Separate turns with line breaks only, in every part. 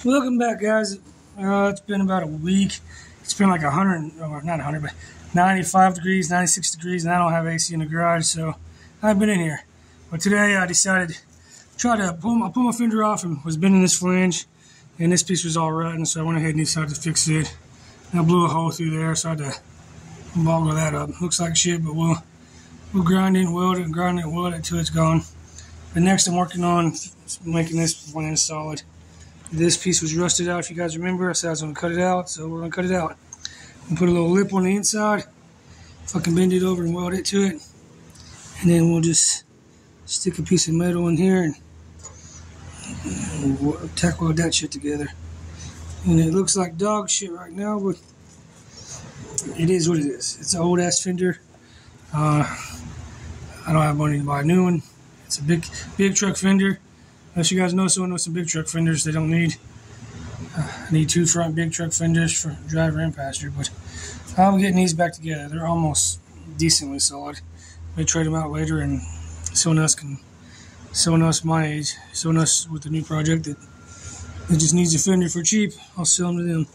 Welcome back, guys. It's been about a week. It's been like 100, or not 100, but 95 degrees, 96 degrees, and I don't have AC in the garage, so I've been in here. But today I decided to try to pull my fender off and was bending this flange, and this piece was all rotten, so I went ahead and decided to fix it. And I blew a hole through there, so I had to boggle that up. Looks like shit, but we'll grind it and weld it and grind it and weld it until it's gone. But next I'm working on making this flange solid. This piece was rusted out, if you guys remember. I said I was going to cut it out, so we're going to cut it out. And put a little lip on the inside, fucking bend it over and weld it to it. And then we'll just stick a piece of metal in here and tack weld that shit together. And it looks like dog shit right now, but it is what it is. It's an old ass fender. I don't have money to buy a new one. It's a big truck fender. Unless you guys know someone with some big truck fenders, they don't need. I need 2 front big truck fenders for driver and passenger, but I'm getting these back together. They're almost decently solid. May trade them out later, and someone else my age, someone else with a new project that just needs a fender for cheap, I'll sell them to them.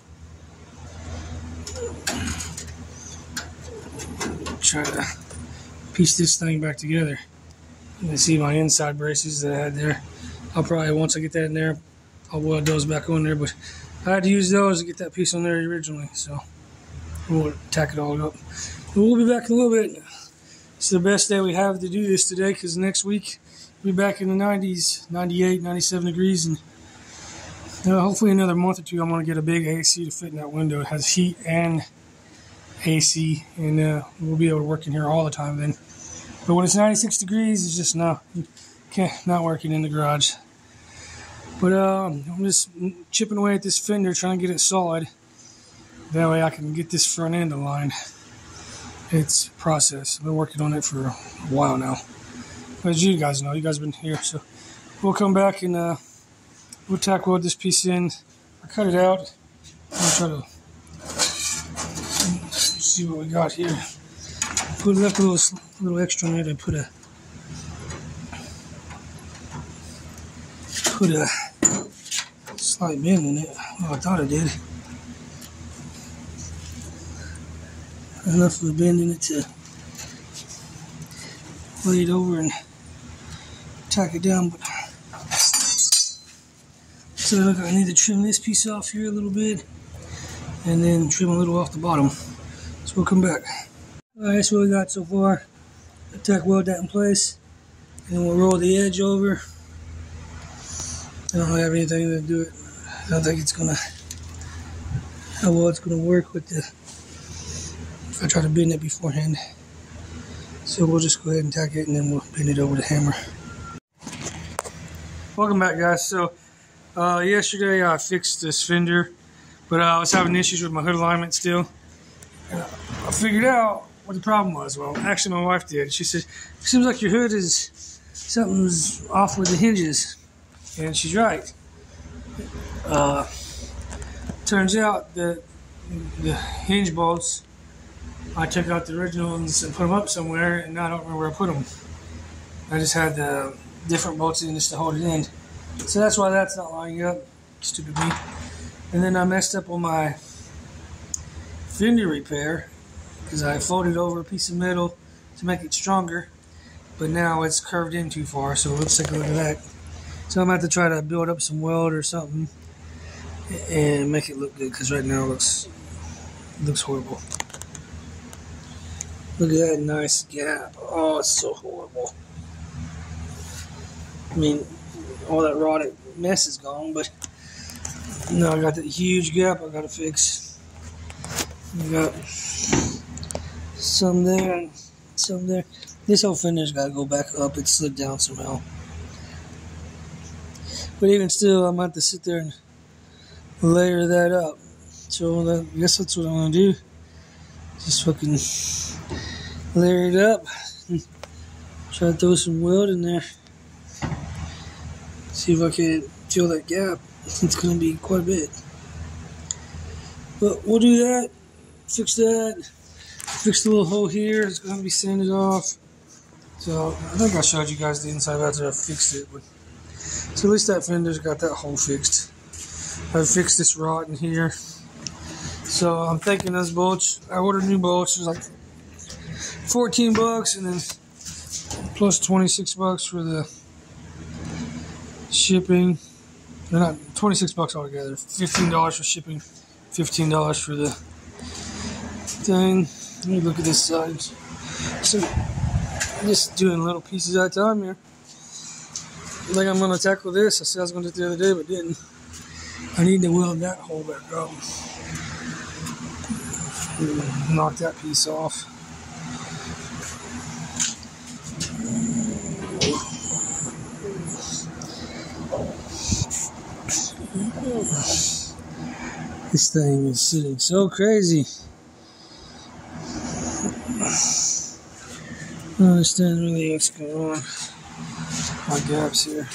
Try to piece this thing back together. You can see my inside braces that I had there. I'll probably, once I get that in there, I'll weld those back on there, but I had to use those to get that piece on there originally, so we'll tack it all up. But we'll be back in a little bit. It's the best day we have to do this today, because next week we'll be back in the 90s, 98, 97 degrees, and hopefully another month or two I'm going to get a big AC to fit in that window. It has heat and AC, and we'll be able to work in here all the time then. But when it's 96 degrees, it's just not working in the garage. But I'm just chipping away at this fender, trying to get it solid. That way I can get this front end aligned. It's a process. I've been working on it for a while now. As you guys know, you guys have been here. So we'll come back and we'll tack weld this piece in. I cut it out. I'll try to see what we got here. Left a little extra in there to put a slight bend in it. Well, I thought I did. Enough of a bend in it to lay it over and tack it down. But so look, I need to trim this piece off here a little bit, and then trim a little off the bottom. So we'll come back. Alright, that's what we got so far. I'll tack weld that in place, and then we'll roll the edge over. I don't have anything to do it. I don't think it's gonna, how well it's gonna work with the, if I try to bend it beforehand. So we'll just go ahead and tack it, and then we'll bend it over the hammer. Welcome back, guys. So yesterday I fixed this fender, but I was having issues with my hood alignment still. I figured out what the problem was. Well, actually my wife did. She said, it seems like your hood is, something's off with the hinges. And she's right. Turns out that the hinge bolts, I took out the original ones and put them up somewhere, and now I don't remember where I put them. I just had the different bolts in just to hold it in. So that's why that's not lining up. Stupid me. And then I messed up on my fender repair, because I folded over a piece of metal to make it stronger, but now it's curved in too far, so let's take a look at that. So I'm going to have to try to build up some weld or something and make it look good, because right now it looks horrible. Look at that nice gap. Oh, it's so horrible. I mean, all that rotted mess is gone, but now I got that huge gap I got to fix. I got some there and some there. This whole fender's got to go back up. It slid down somehow. But even still, I'm going to have to sit there and layer that up. So I guess that's what I'm going to do. Just fucking layer it up. Try to throw some weld in there. See if I can fill that gap. It's going to be quite a bit. But we'll do that. Fix that. Fix the little hole here. It's going to be sanded off. So I think I showed you guys the inside after I fixed it. But so at least that fender's got that hole fixed. I fixed this rot in here. So I'm thinking those bolts, I ordered new bolts, it was like 14 bucks and then plus 26 bucks for the shipping. They're not 26 bucks altogether. $15 for shipping, $15 for the thing. Let me look at this side. So I'm just doing little pieces at a time here. I think I'm gonna tackle this. I said I was gonna do it the other day, but didn't. I need to weld that hole back up. Knock that piece off. This thing is sitting so crazy. I don't understand really what's going on. My gaps here.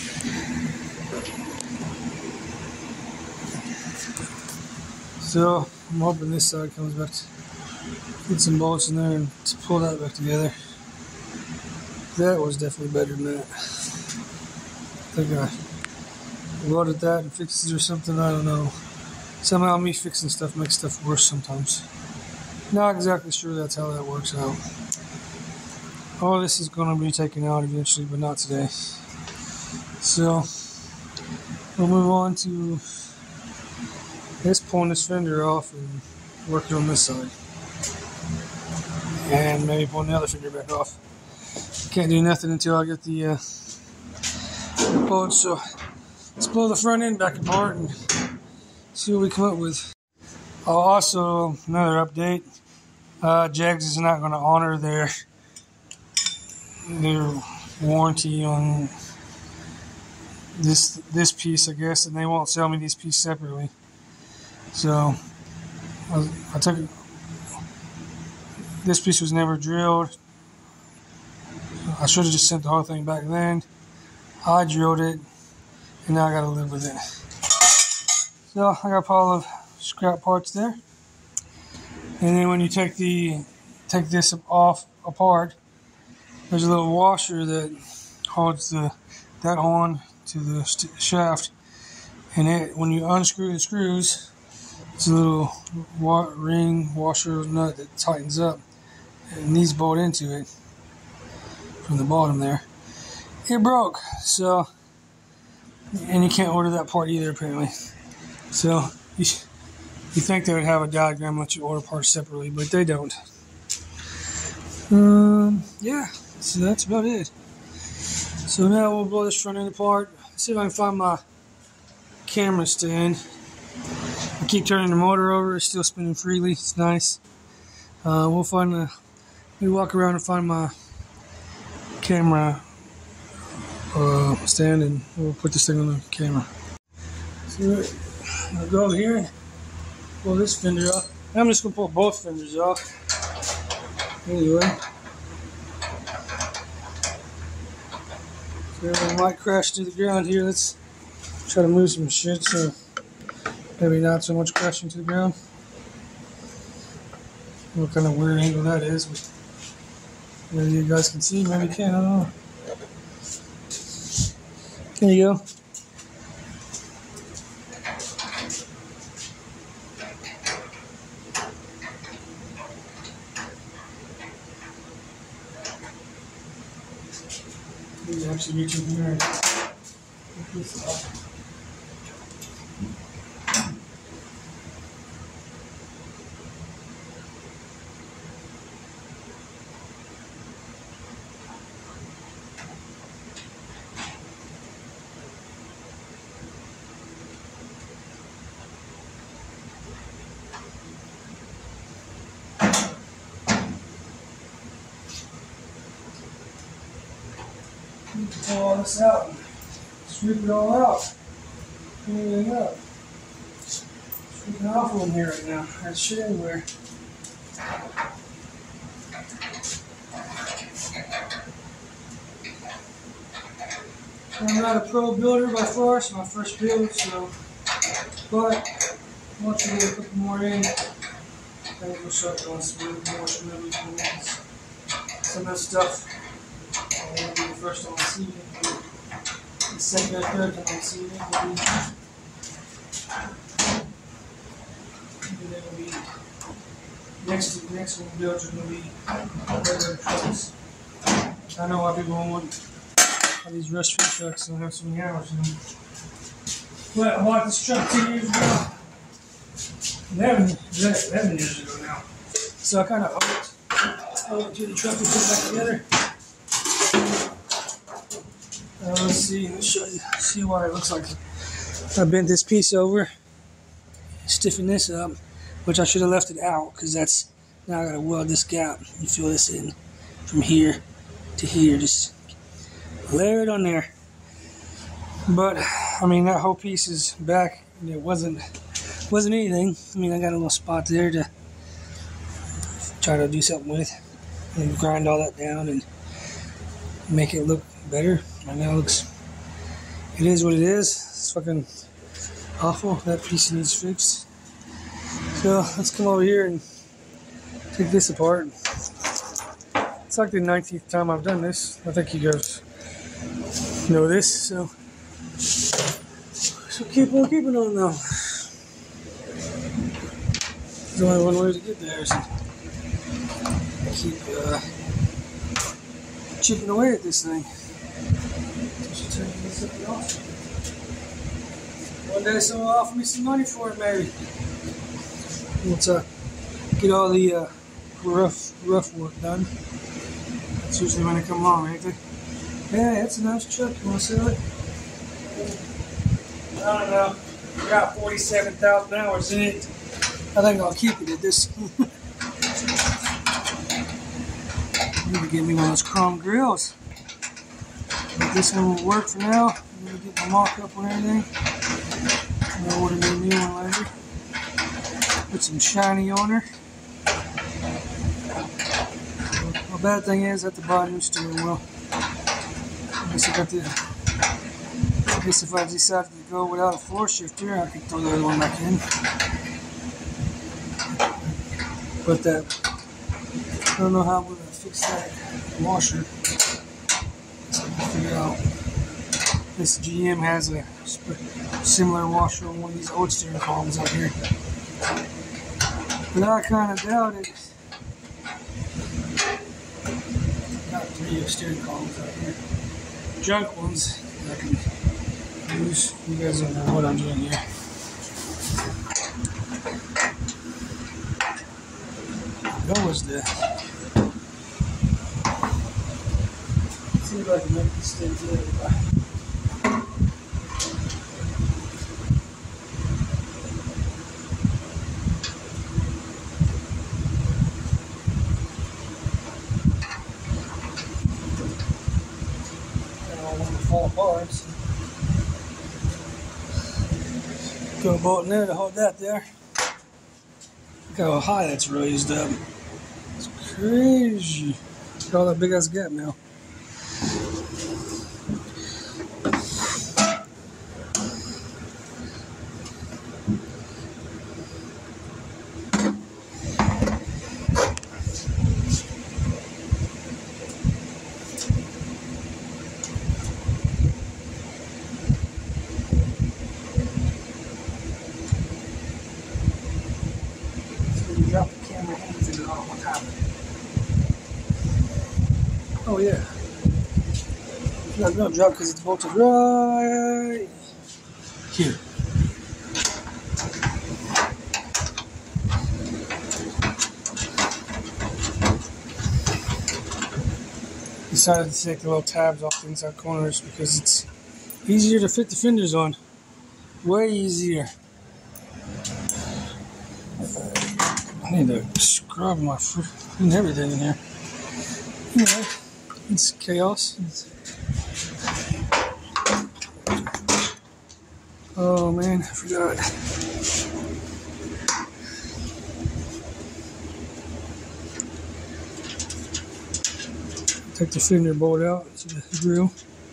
So I'm hoping this side comes back to get some bolts in there and to pull that back together. That was definitely better than that. I think I welded that and fixed it or something, I don't know. Somehow me fixing stuff makes stuff worse sometimes. Not exactly sure that's how that works out. All this is going to be taken out eventually, but not today. So we'll move on to just pulling this fender off and working on this side. And maybe pulling the other fender back off. Can't do nothing until I get the bolts, so let's blow the front end back apart and see what we come up with. Oh, also, another update. Jegs is not going to honor their warranty on this piece, I guess, and they won't sell me these pieces separately. So I took it. This piece was never drilled. I should have just sent the whole thing back then. I drilled it, and now I got to live with it. So I got a pile of scrap parts there. And then when you take this apart, there's a little washer that holds that on to the shaft. And when you unscrew the screws, it's a little ring washer nut that tightens up. And these bolt into it from the bottom there. It broke, so, and you can't order that part either apparently. So you think they would have a diagram let you order parts separately, but they don't. Yeah, so that's about it. So now we'll blow this front end apart. Let's see if I can find my camera stand. I keep turning the motor over, it's still spinning freely, it's nice. We'll find we walk around and find my camera stand, and we'll put this thing on the camera. So I'll go over here and pull this fender off. I'm just going to pull both fenders off. Anyway. So I might crash to the ground here. Let's try to move some shit so maybe not so much crashing to the ground. What kind of weird angle that is. But maybe you guys can see, maybe you can't, I don't know. There you go. Maybe actually reach in here and pick this off. Pull all this out, sweep it all out, clean everything up. Freaking awful in here right now. There's shit everywhere. I'm not a pro builder by far, it's my first build, so, but once you get a couple more in, things will start going smooth more smoothly. Some of that stuff will be the first time I see it. The second or third time I see it will be Next one builds are going to be regular trucks. I know why people want all these rust-free trucks don't have so many hours in them. But I bought this truck 10 years ago. 11 years ago now. So I kind of owed it to the truck to put it back together. Let's show you, see what it looks like. I bent this piece over, stiffen this up, which I should have left it out because that's, now I gotta weld this gap and fill this in from here to here. Just layer it on there. But I mean, that whole piece is back. It wasn't anything. I mean, I got a little spot there to try to do something with and grind all that down and make it look better. Right now it is what it is. It's fucking awful. That piece needs fixed. So let's come over here and take this apart. It's like the 19th time I've done this. I think you guys know this, so keep on keeping on though. There's only one way to get there, so keep chipping away at this thing. One day someone will offer me some money for it, maybe. Once I get all the rough work done. That's usually when they come along, ain't they? Yeah, that's a nice truck. You want to sell it? I don't know. I got 47,000 hours in it. I think I'll keep it at this. Need to get me one of those chrome grills. But this one will work for now. I'm going to get my mock up on everything. I'll order me a new one later. Put some shiny on her. The bad thing is I have to buy a new steering wheel. I guess if I decide to go without a floor shifter, I can throw the other one back in. But I don't know how we're going to fix that washer. So I'll figure out. This GM has a similar washer on one of these old steering columns out here. But I kind of doubt it. Got 3 steering columns out here. Junk ones that I can use. You guys don't know what I'm doing here. That was the. Let's see if I can make this stay together. Fall apart. So. Got a bolt in there to hold that there. Look how high that's raised up. It's crazy. Look at all that big ass gap now. Drop the camera hands in it all one time. Oh yeah. It's not gonna drop because it's bolted right here. Decided to take the little tabs off the inside corners because it's easier to fit the fenders on. Way easier. I need to scrub my foot and everything in here. Anyway, it's chaos. Oh man, I forgot. Take the fender bolt out to the grill.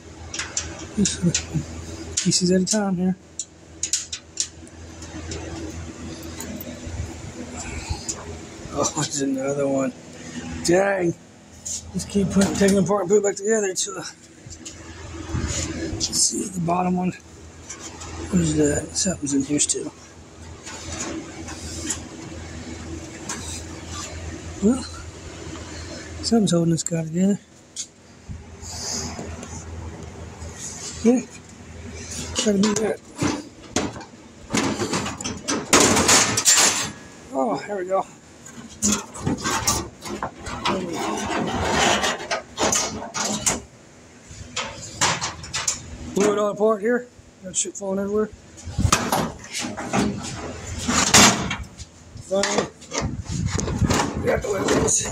Pieces at a time here. Oh, there's another one. Dang. Just keep taking it apart and put it back together until. Let's see the bottom one. What is that? Something's in here still. Well, something's holding this guy together. Yeah, gotta be that. Oh, there we go. Blew it all apart here. Got shit falling everywhere. Finally, we got the way it is.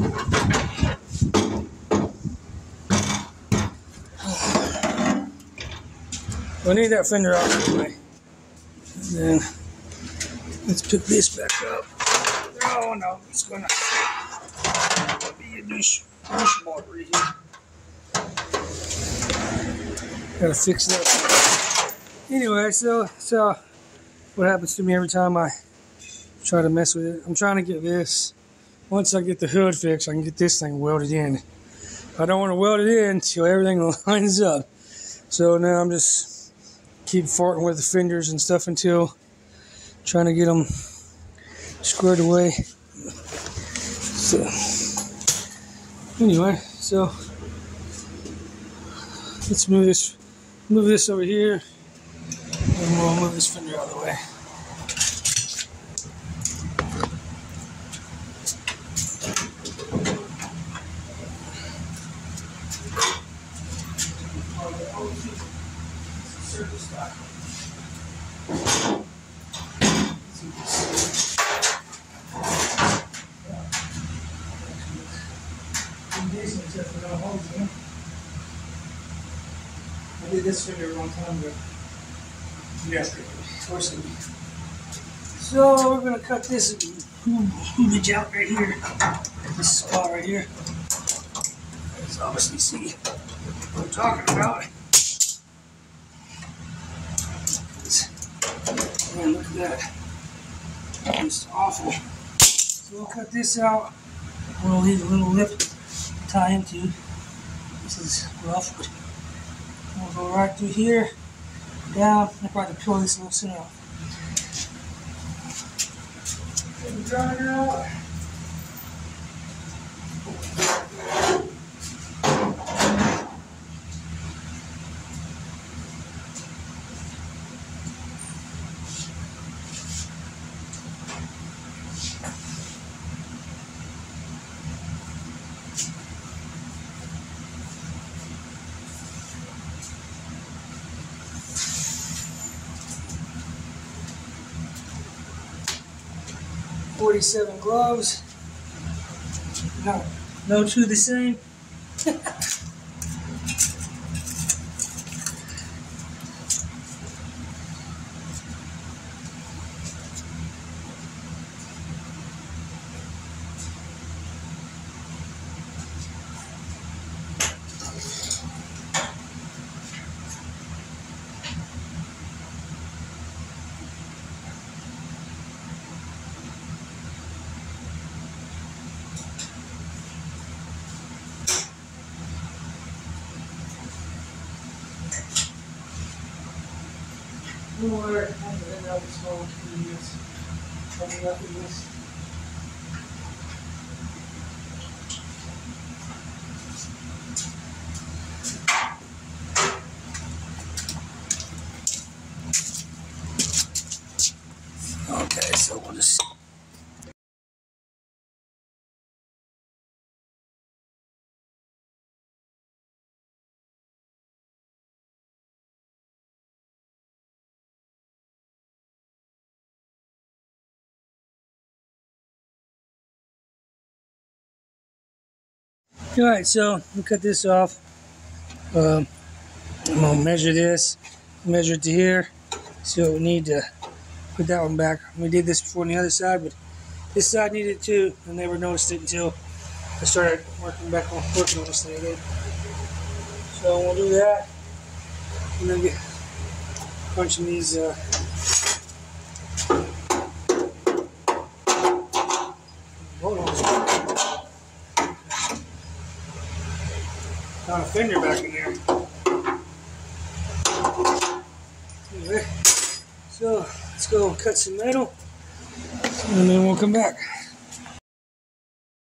I need that fender out anyway. And then let's pick this back up. Oh no, it's gonna be a douche bar right here. Gotta fix that. Anyway, so what happens to me every time I try to mess with it. I'm trying to get this. Once I get the hood fixed, I can get this thing welded in. I don't want to weld it in until everything lines up. So now I'm just keep farting with the fenders and stuff until trying to get them squared away. So anyway, so let's move this over here, and we'll move this fender out of the way. I did this fender a long time ago. Yeah, so we're gonna cut this hoobage out right here. This spot right here. You can obviously see what I'm talking about. Man, look at that. It's awful. So we'll cut this out. We'll leave a little lip to tie into. This is rough, but we'll go right through here, down. I'll probably peel this little center off. And dry it out. .47 gloves. No two the same. More and out small units coming up in this. Okay, so we'll just alright, so we'll cut this off. I'm gonna measure this, measure it to here. So we need to put that one back. We did this before on the other side, but this side needed it too. I never noticed it until I started working on this thing again. So we'll do that, and then get punching these. Hold on. Got a fender back in there. Anyway, so let's go cut some metal, and then we'll come back.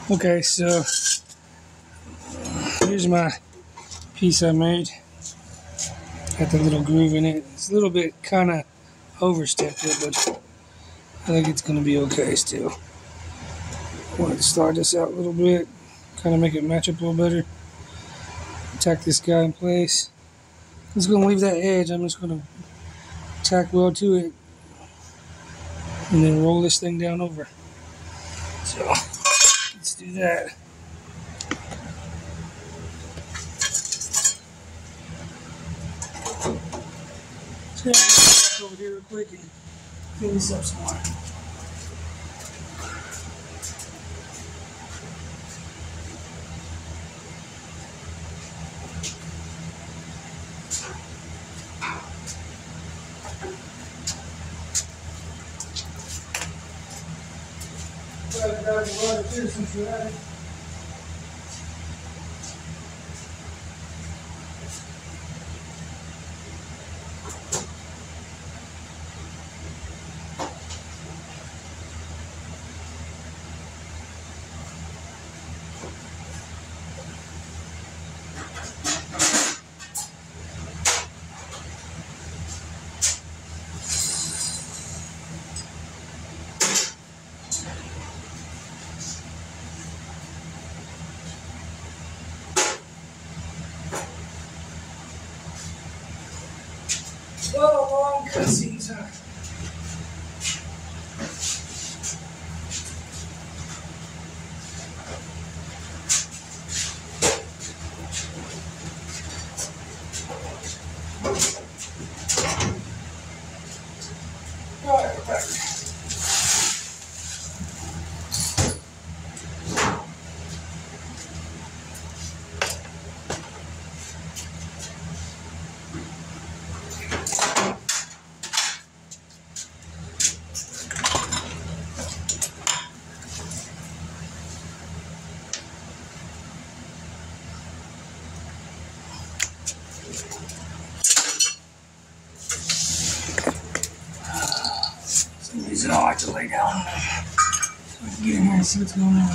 Okay, so here's my piece I made. Got the little groove in it. It's a little bit kind of overstepped it, but I think it's going to be okay still. I want to start this out a little bit, kind of make it match up a little better. Tack this guy in place. I'm just going to leave that edge. I'm just going to tack weld to it and then roll this thing down over. So let's do that. So back over here real quick and clean this up some more. Since you're at it. Long cutscenes, huh? All right, we're back. For some reason I like to lay down so I can get in here and see what's going on.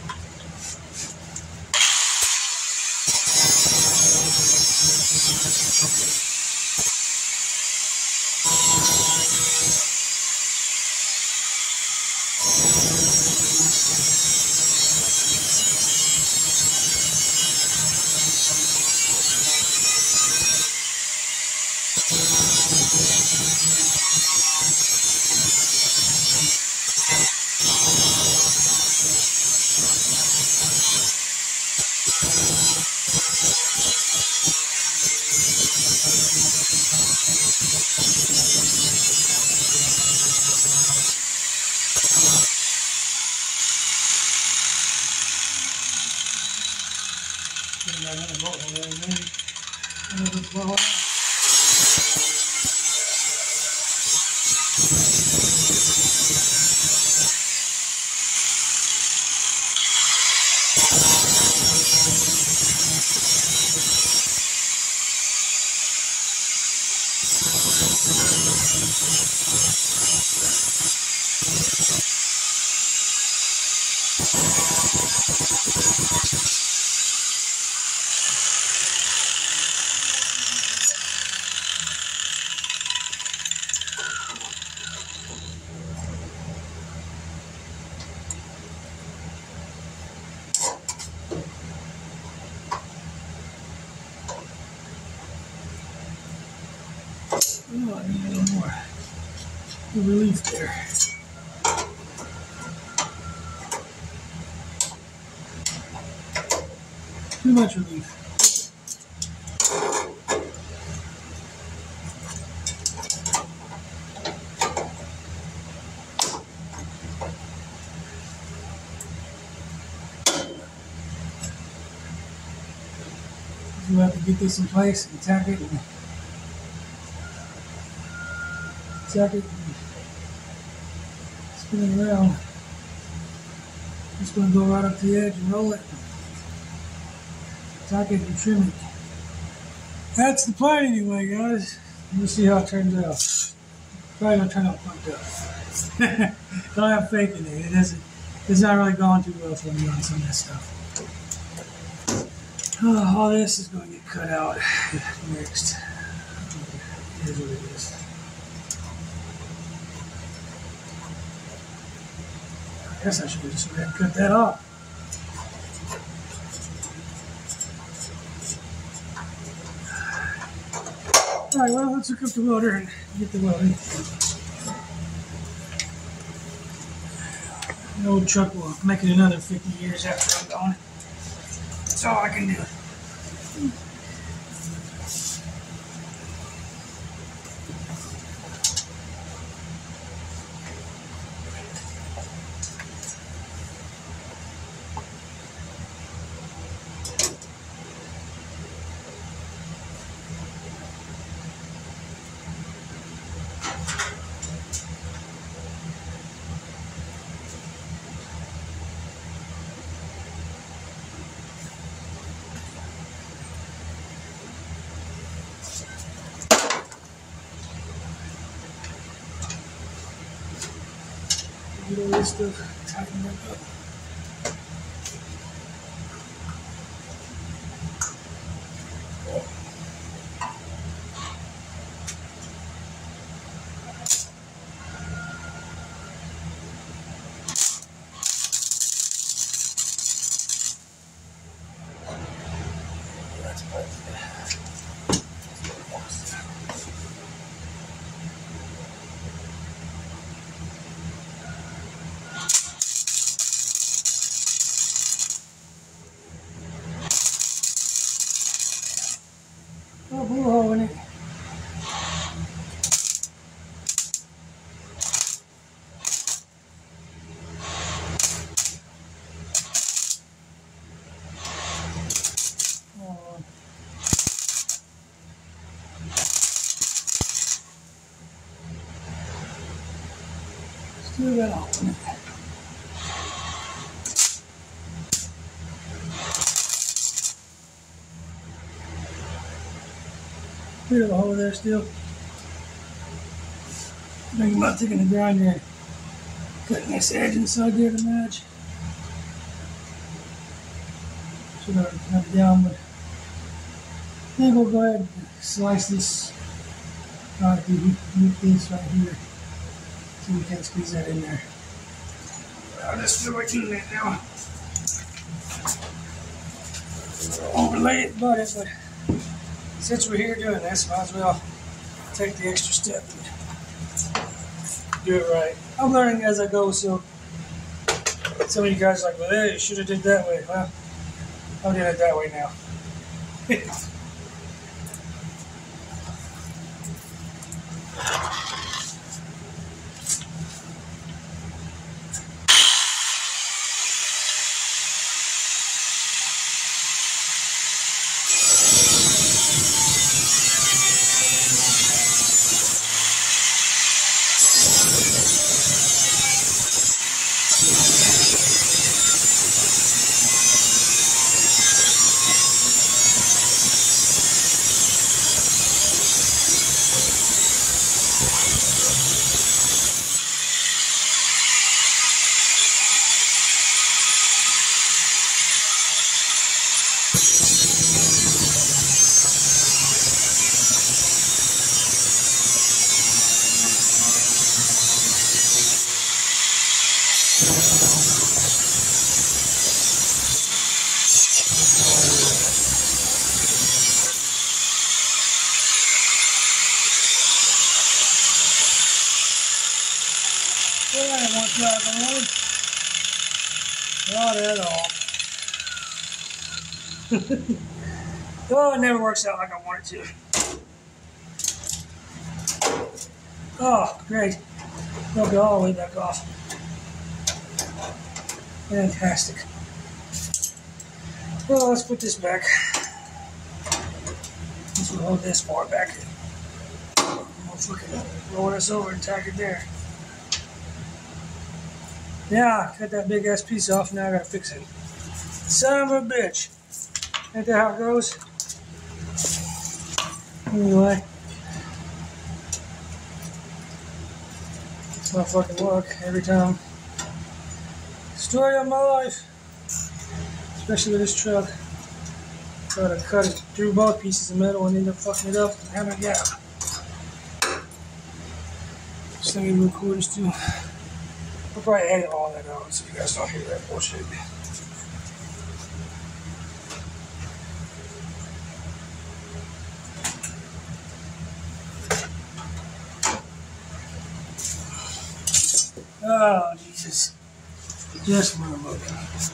Oh, I need a little more relief there. Too much relief. You have to get this in place and tack it. Tack it and spin it around. Just going to go right up to the edge and roll it. Tack it and trim it. That's the plan anyway, guys. We'll see how it turns out. Probably going to turn out fucked up. Don't have faith in it. It's not really going too well for me on some of this stuff. Oh, all this is going to get cut out next. It is what it is. I guess I should just go ahead and cut that off. Alright, well, let's hook up the welder and get the welding. The old truck will make it another 50 years after I'm gone. That's all I can do. Get all this stuff tightened back up. That's perfect. Oh, blew a hole in it. Still got a hole in it. Bit of a hole there still. Thinking about taking the grinder and cutting this edge inside there to match. Should have cut it down, but I think we'll go ahead and slice this. Try to meet this right here so we can squeeze that in there. I'll just feel like doing that now. Overlay it, but since we're here doing this, might as well take the extra step and do it right. I'm learning as I go, so some of you guys are like, well, hey, you should have did that way. Well, I'm doing it that way now. Not at all. Oh, it never works out like I want it to. Oh, great. Broke it all the way back off. Fantastic. Well, let's put this back. This will hold this part back. We'll fucking roll this over and tack it there. Yeah, cut that big ass piece off. Now I gotta fix it. Son of a bitch. Ain't that how it goes? Anyway. It's not fucking work every time. Story of my life, especially with this truck. Try to cut it through both pieces of metal and end up fucking it up and having a gap. This thing even recorders too. I'll probably edit all that out so you guys don't hear that bullshit. Oh, Jesus. Just motherfucker.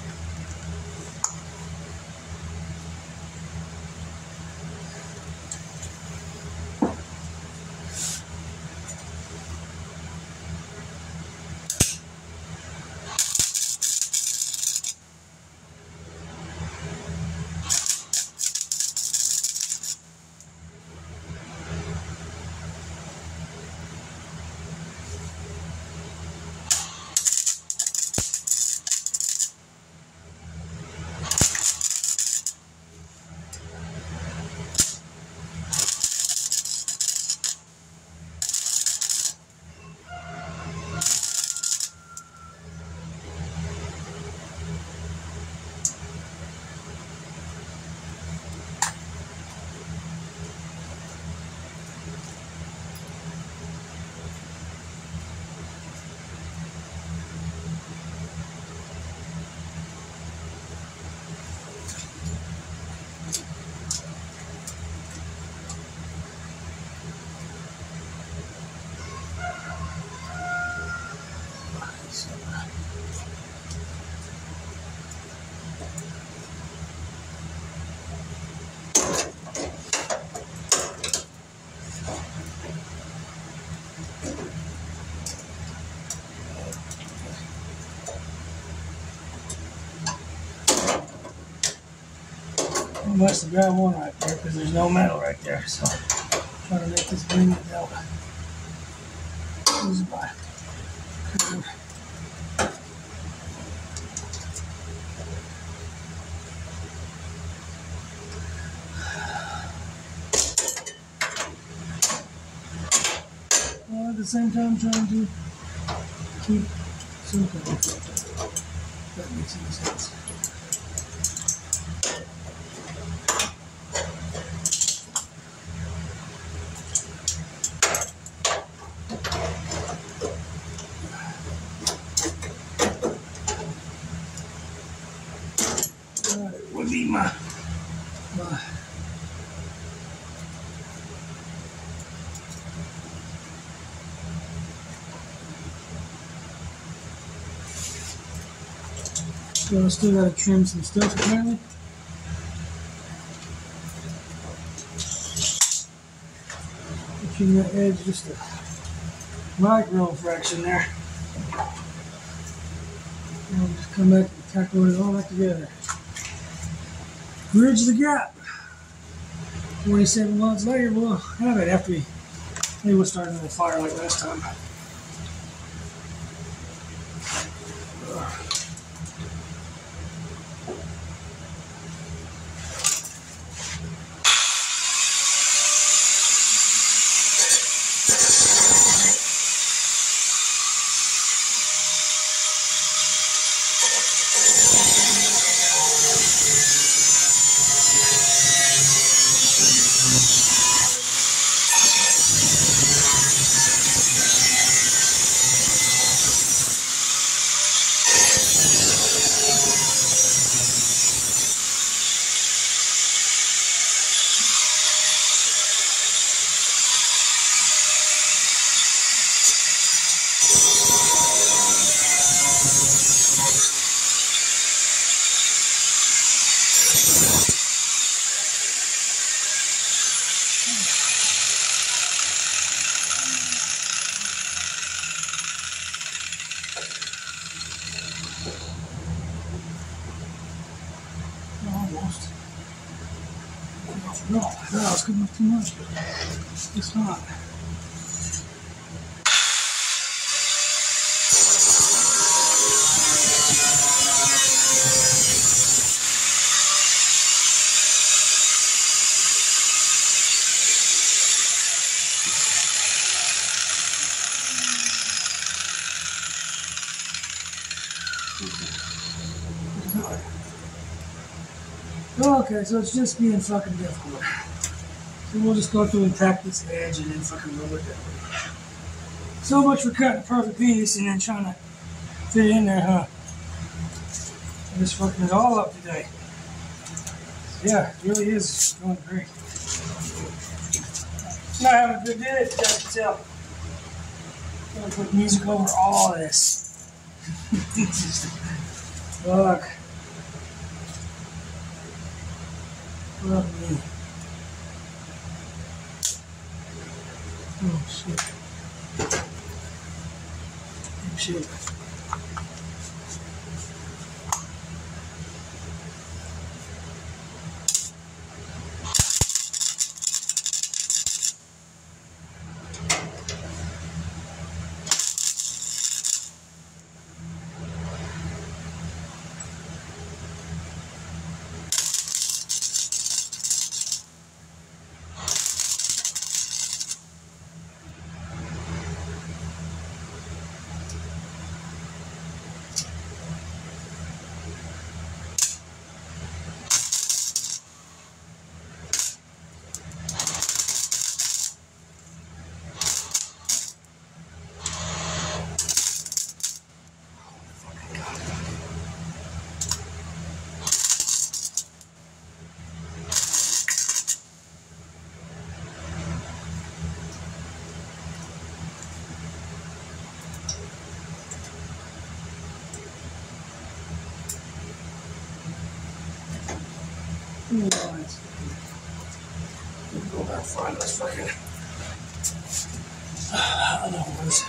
I must have grabbed one right there because there's no metal right there. So I'm trying to make this bring it down. This is my curve. While at the same time trying to keep some control. That makes any sense. It would be my so I still gotta trim some stuff apparently. Trim that edge just a micro fraction there. And I'll just come back and tackle it all back together. Bridge the gap. 27 months later, we'll have it after maybe we'll start another fire like last time. Almost. No, that was cooking up too much. It's not. Okay, so it's just being fucking difficult. So we'll just go through and tack this edge and then fucking roll it that way. So much for cutting a perfect piece and then trying to fit it in there, huh? I'm just fucking it all up today. Yeah, it really is going great. Not having a good day, you guys can tell. I'm gonna put music over all this. Fuck. Fuck me. Oh shit. Oh, shit. Let's go back and find this fucking other ones.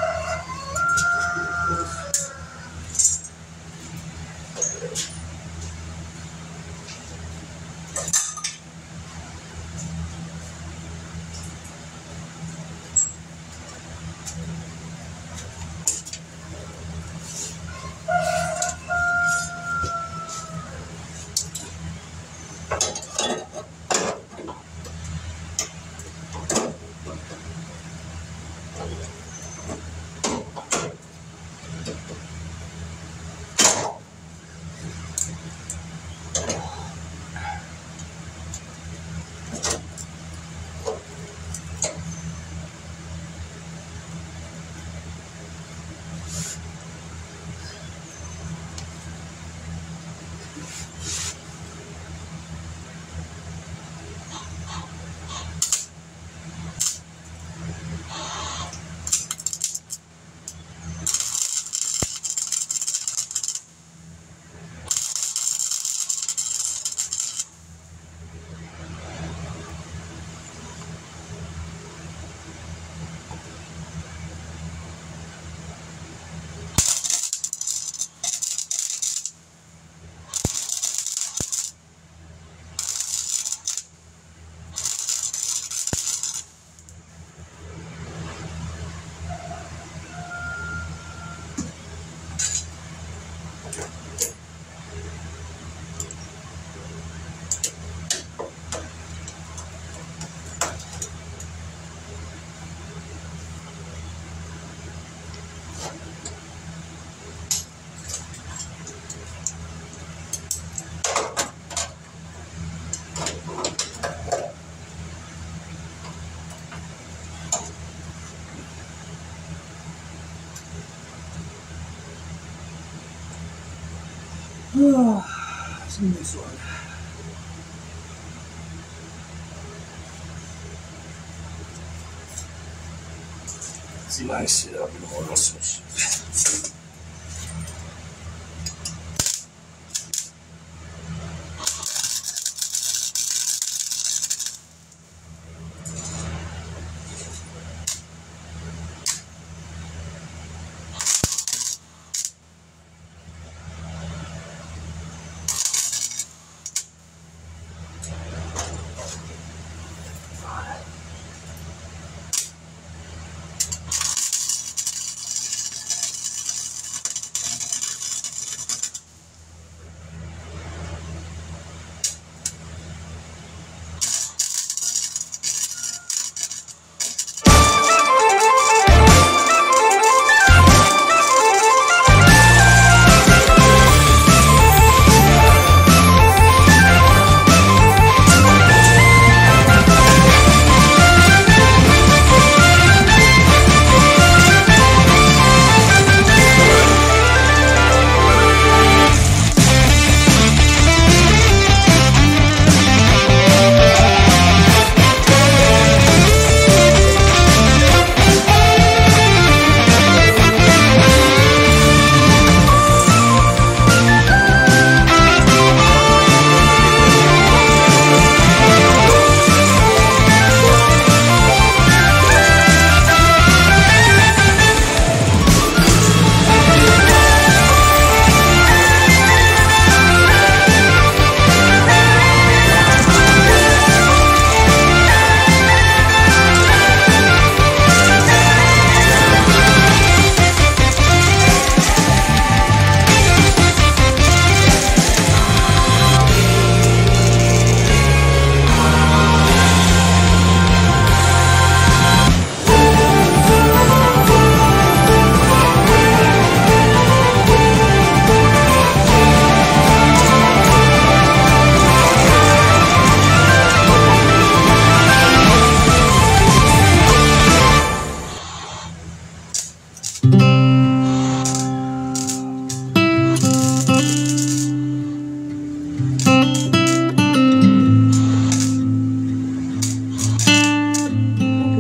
Oh, it's gonna be fun. See my shit up in the morning.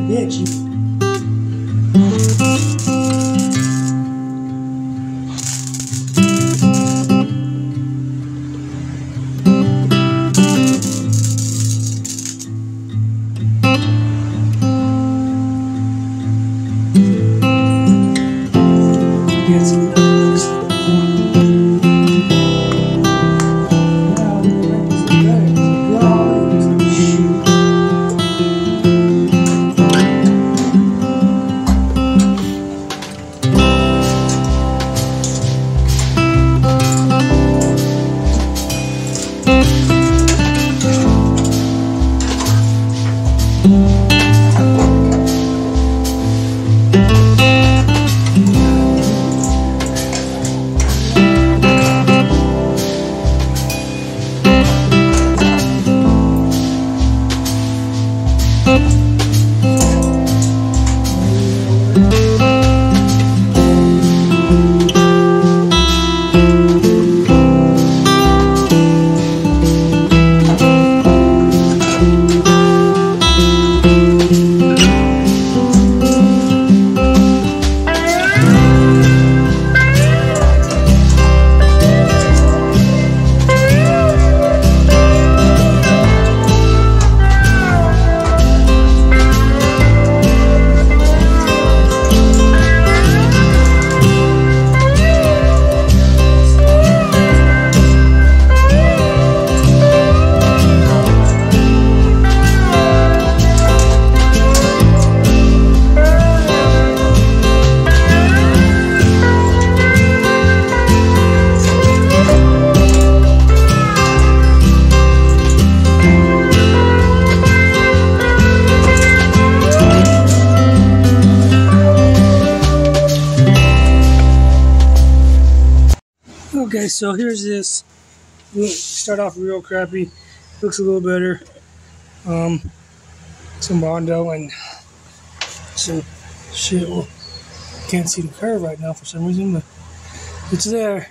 bitch. Okay, so here's this. Start off real crappy. Looks a little better. Some Bondo and some shit. Well, can't see the curve right now for some reason, but it's there.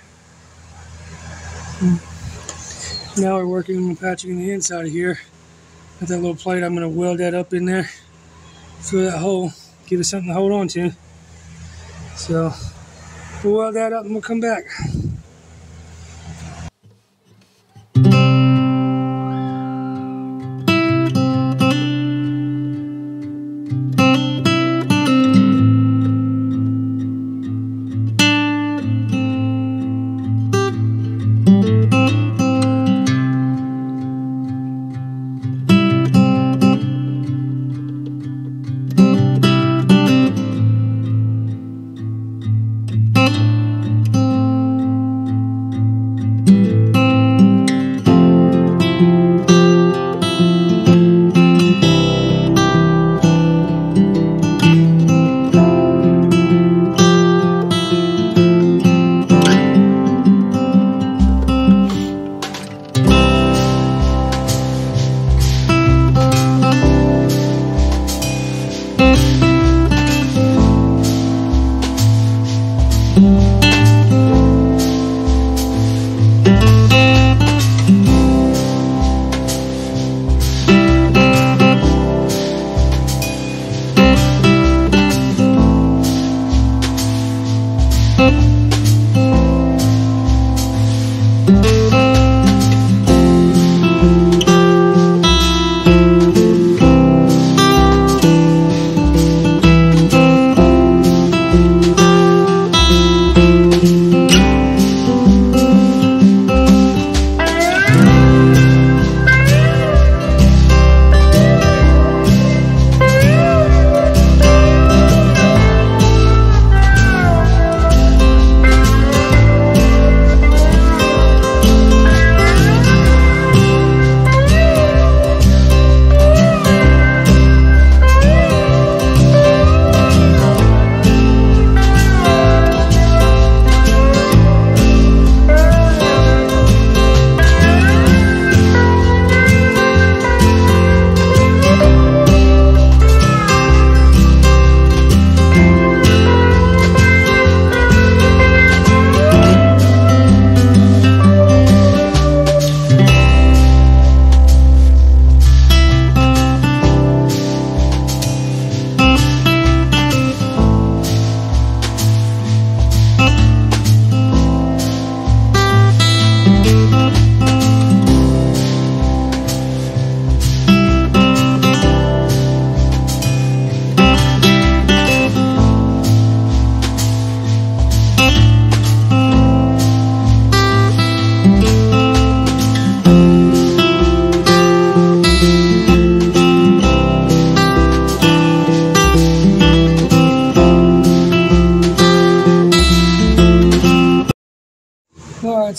Now we're working on patching the inside of here. With that little plate, I'm going to weld that up in there. Through that hole. Give it something to hold on to. So, we'll weld that up and we'll come back.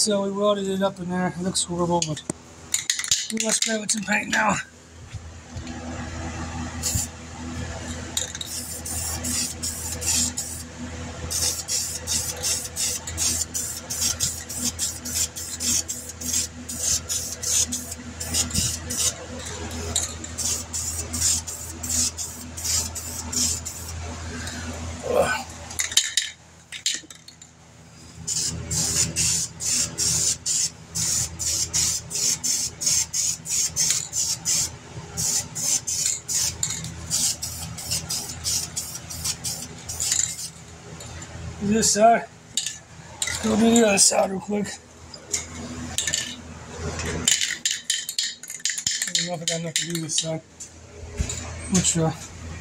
so we welded it up in there. It looks horrible, but let's play with some paint now. This side. Let's go do the other side real quick. I don't know if I got enough to do this side. We'll try.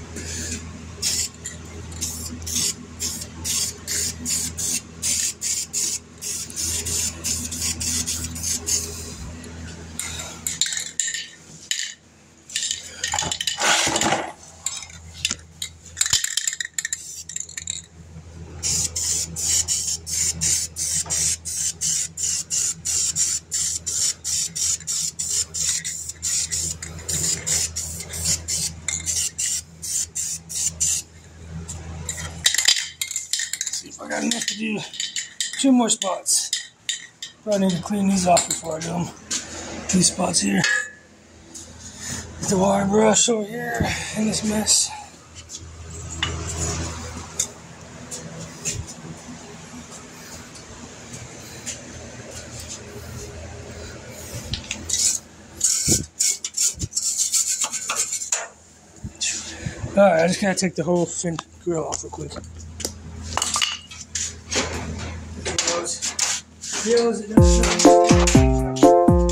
I got enough to do 2 more spots. Probably need to clean these off before I do them. These spots here. With the wire brush over here in this mess. Alright, I just gotta take the whole fin grill off real quick. Grills, it doesn't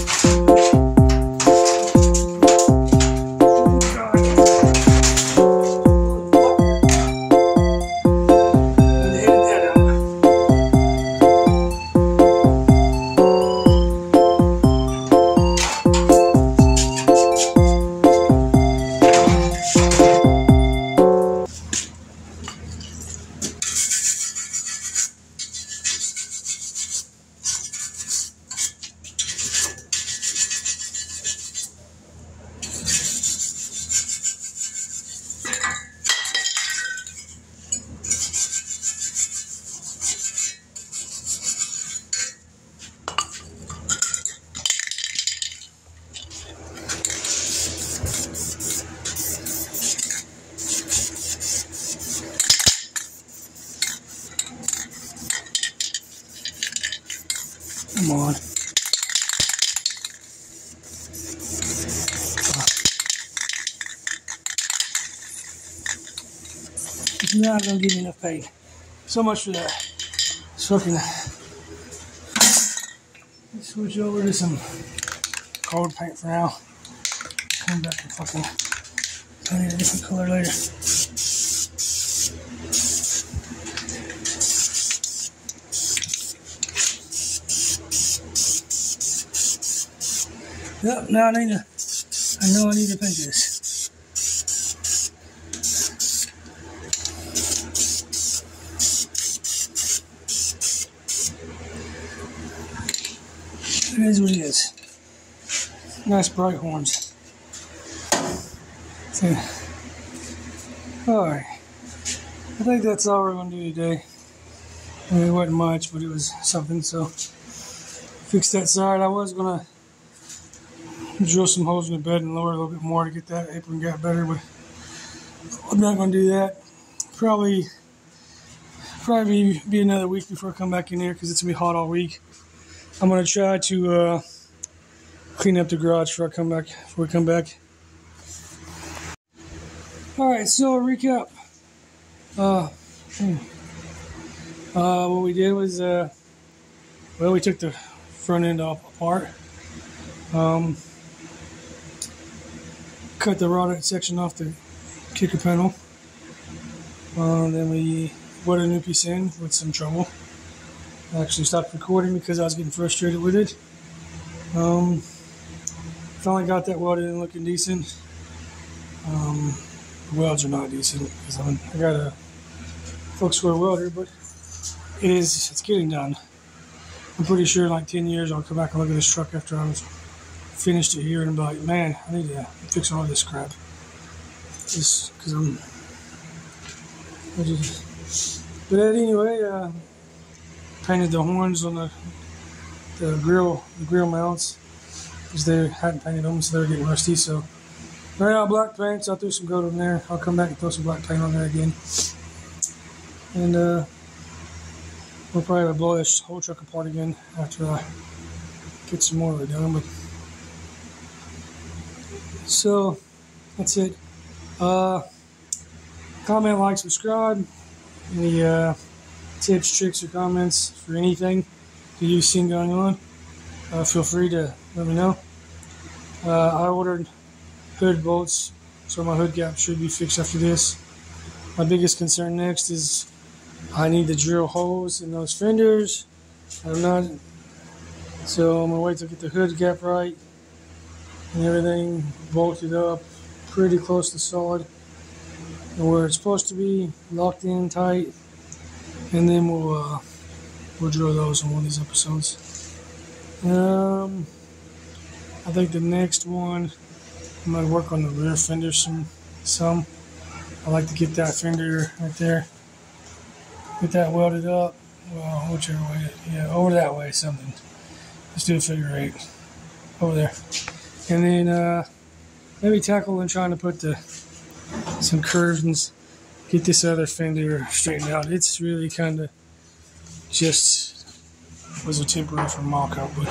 Come on. It's not going to give me enough paint. So much for that. So fucking. Let's switch over to some colored paint for now. Come back and fucking paint it a different color later. Yep, now I know I need to paint this. It is what it is. Nice bright horns. So, alright. I think that's all we're going to do today. I mean, it wasn't much, but it was something, so fix that side. I was going to drill some holes in the bed and lower a little bit more to get that apron got better, but I'm not going to do that. Probably be another week before I come back in here because it's going to be hot all week. I'm going to try to clean up the garage before we come back. Alright, so recap. What we did was, well, we took the front end off apart. Cut the rod section off the kicker panel. Then we put a new piece in with some trouble. I actually stopped recording because I was getting frustrated with it. Finally got that welded and looking decent. The welds are not decent because I got a flux core welder, but it's getting done. I'm pretty sure in like 10 years I'll come back and look at this truck after I've finished it here and be like, man, I need to fix all this crap. Just because but anyway, painted the horns on the grill mounts because they hadn't painted them, so they were getting rusty. So right out black paint, so I threw some gold on there. I'll come back and throw some black paint on there again, and we'll probably blow this whole truck apart again after I get some more of it done. But so that's it. Comment, like, subscribe. Any tips, tricks, or comments for anything that you've seen going on, feel free to let me know. I ordered hood bolts, so my hood gap should be fixed after this. My biggest concern next is I need to drill holes in those fenders. I'm not, so I'm gonna wait to get the hood gap right and everything bolted up pretty close to solid and where it's supposed to be, locked in tight, and then we'll drill those in one of these episodes. I think the next one I'm gonna work on the rear fender some. I like to get that fender right there, get that welded up. Well, whichever way, yeah, over that way, something. Let's do a figure 8 over there, and then maybe tackle and trying to put some curves and get this other fender straightened out. It's really kind of just was a temporary for mock-up, but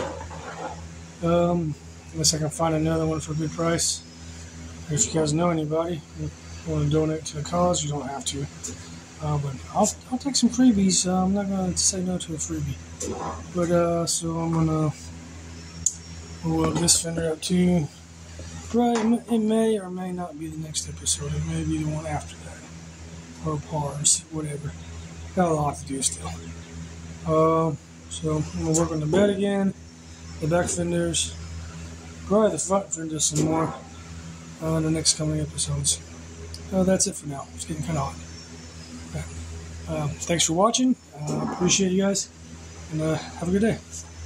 unless I can find another one for a good price. If you guys know anybody who want to donate to a cause, you don't have to. But I'll take some freebies. I'm not going to say no to a freebie. But so I'm going to weld this fender up too. Right, it may or may not be the next episode. It may be the one after that. Or pars, whatever. Got a lot to do still. So I'm going to work on the bed again, the back fenders, probably the front fenders some more in the next coming episodes. That's it for now. It's getting kind of hot. Okay. Thanks for watching. Appreciate you guys, and have a good day.